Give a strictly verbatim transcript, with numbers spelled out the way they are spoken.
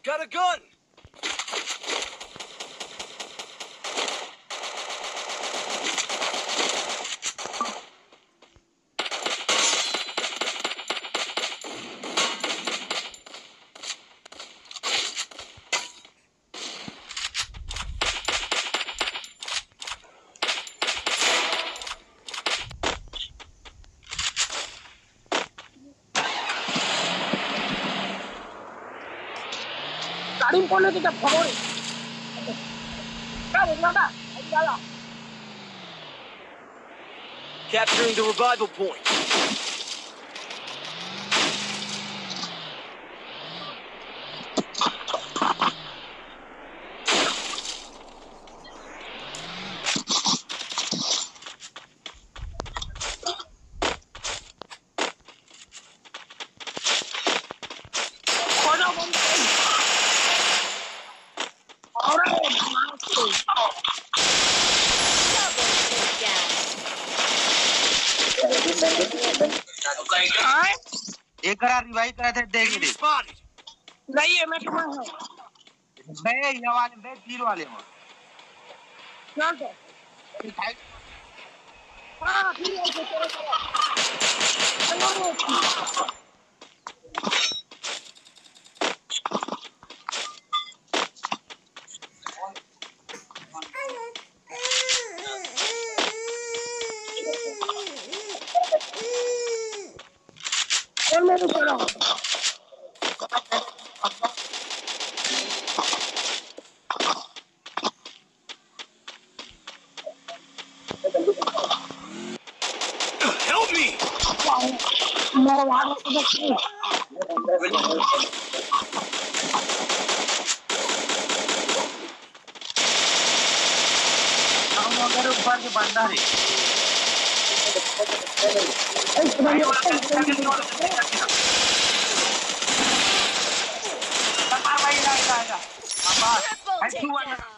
got a gun! Capturing the revival point. एक करा revive करा थे देख ले नहीं है मैं कहाँ हूँ बे ये वाले बे तीर वाले हो क्या तो हाँ फिर Help me! हम अगर ऊपर के बंदा है भाई भाई आएगा आएगा अब आई टू वन